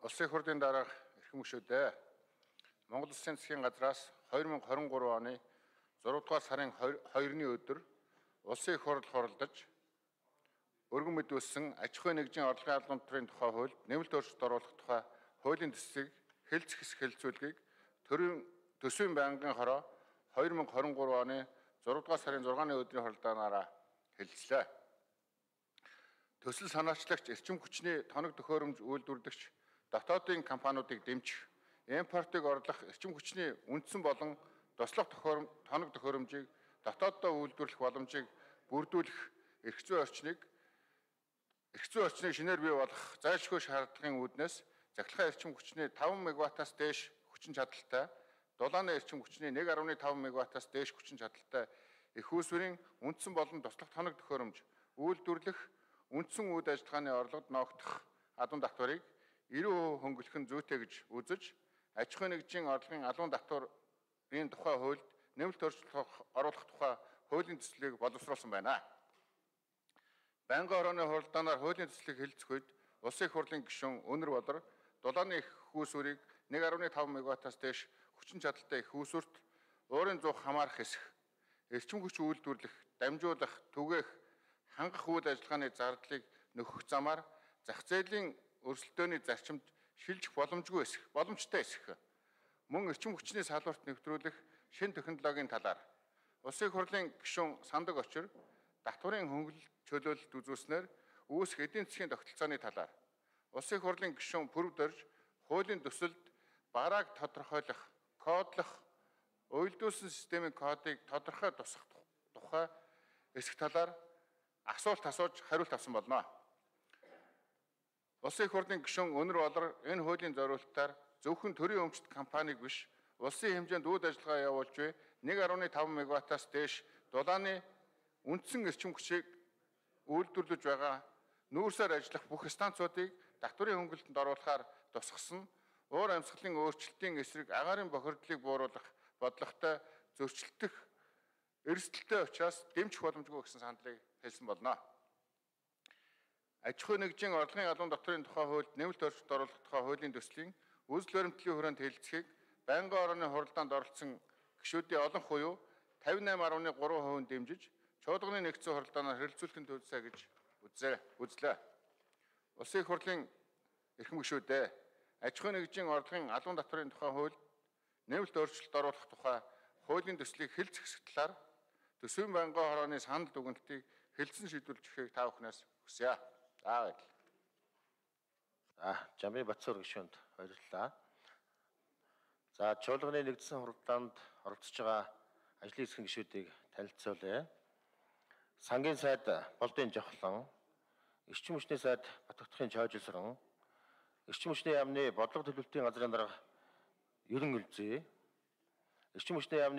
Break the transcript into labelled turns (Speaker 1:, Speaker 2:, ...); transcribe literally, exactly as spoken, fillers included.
Speaker 1: Улсын их хурлын дараах эрхэм гишүүдээ Монгол Улсын засгийн газраас two thousand twenty-three оны зургаадугаар сарын second-ны өдөр Улсын их хурл хуралдаж өргөн мэдүүлсэн аж ахуйн нэгжийн орлогын албан татврын тухай хуульд нэмэлт өөрчлөлт оруулах тухай хуулийн төслийг хэлцэх хэсэг хэлэлцүүлгийг төрийн төсвийн байнгын хороо two thousand twenty-three оны зургаадугаар сарын six-ны өдрийн хуралдаанаараа хэлэлцлээ. Төсөл санаачлагч эрчим хүчний тоног төхөөрөмж үйлдвэрлэгч дотоодын компаниудыг дэмжих, импортыг орлох эрчим хүчний үндсэн болон туслах тохиором тоног төхөөрөмжийг дотооддоо үйлдвэрлэх боломжийг бүрдүүлэх эрх зүйн орчныг эрх зүйн орчныг шинээр бий болгох зайлшгүй шаардлагын үүднээс захиргааны эрчим хүчний five мегаваттаас дээш хүчин чадалтай, дулааны эрчим хүчний one point five мегаваттаас дээш хүчин чадалтай их үүсвэрийн үндсэн болон туслах тоног төхөөрөмж үйлдвэрлэх үндсэн үйл ажиллагааны орлогод ноогдох албан татварыг ninety percent хөнгөлөх нь зүйтэй гэж үзэж, аж ахуйн нэгжийн орлогын албан татврын тухай хуульд нэмэлт өөрчлөлт оруулах тухай хуулийн төслийг боловсруулсан байна. Байнгын хорооны хуралдаанаар хуулийн төслийг хэлэлцэх үед Улсын их хурлын гишүүн Өнөр Болор дулааны их үүсвэрийг one point five мегаваттаас дээш хүчин чадалтай их үүсвэрт уурын зуух хамаарах хэсэг, эрчим хүч үйлдвэрлэх, дамжуулах, түгээх, хангах үйл ажиллагааны зардлыг нөхөх замаар зах зээлийн өрсөлдөөний зарчимд шилжих боломжгүй хэсэг, боломжтой хэсэг. Мөн эрчим хүчний салбарт нэвтрүүлэх шинэ технологийн талаар Улсын их хурлын гишүүн Сандаг Очир татварын хөнгөлөлт чөлөөлөлт үзүүлснээр үүсэх эдийн засгийн тогтолцооны талаар Улсын их хурлын гишүүн Пүрв Дорж хуулийн төсөлд барааг тодорхойлох, кодлох, уялдуулсан системийн кодыг тодорхой тусах тухай хэсэг талаар асуулт асууж хариулт авсан болно. Улсын их хурлын гишүүн Өнөр Болор энэ хуулийн зориулалтаар зөвхөн төрийн өмчт компаниг биш, улсын хэмжээнд үйл ажиллагаа явуулж буй one point five мегаваттаас дээш дулааны үндсэн эрчим хүчийг үйлдвэрлэж байгаа нүүрсээр ажиллах бүх станцуудыг татварын хөнгөлөлтөнд оруулахаар тусгасан уур амьсгалын өөрчлөлтийн эсрэг агаарын бохирдлыг бууруулах бодлоготой зөрчилдөх эрсдэлтэй учраас дэмжих боломжгүй гэсэн саналыг хэлсэн болно. Аж ахуйн нэгжийн орлогын албан татврын тухай хуульд нэмэлт өөрчлөлт оруулах тухай хуулийн төслийн үзэл баримтлалын хүрээнд хэлэлцэхийг байнгын хорооны хуралдаанд оролцсон гишүүдийн олон хуйуу fifty-eight point three percent дэмжиж, чуулганы нэгдсэн хуралдаанаар хэрэгжүүлэхэд төлөвлөсэй гэж үзээ үзлээ. Улсын их хурлын эрхэм гишүүдээ аж ахуйн нэгжийн орлогын албан татврын тухай хуульд нэмэлт өөрчлөлт оруулах тухай хуулийн төслийг хэлцэх хэсэг талаар төсвийн байнгын хорооны санал дүгнэлтийг хэлсэн шийдвэрлэж өгөхийг та бүхнээс хүсье. За баярлалаа.
Speaker 2: За, Жамбын Батцуур гишүүнд баярлалаа. За, чуулганы нэгдсэн хуралдаанд оролцож байгаа ажлын хэсгийн гишүүдийг танилцуулъя. Сангийн сайд Болдын Жавхлан, эрчим хүчний сайд Батгтахын Чойжилсран, эрчим хүчний яамны бодлого төлөвлөлтийн газрын дарга Ерөн Үлзий, эрчим хүчний яамны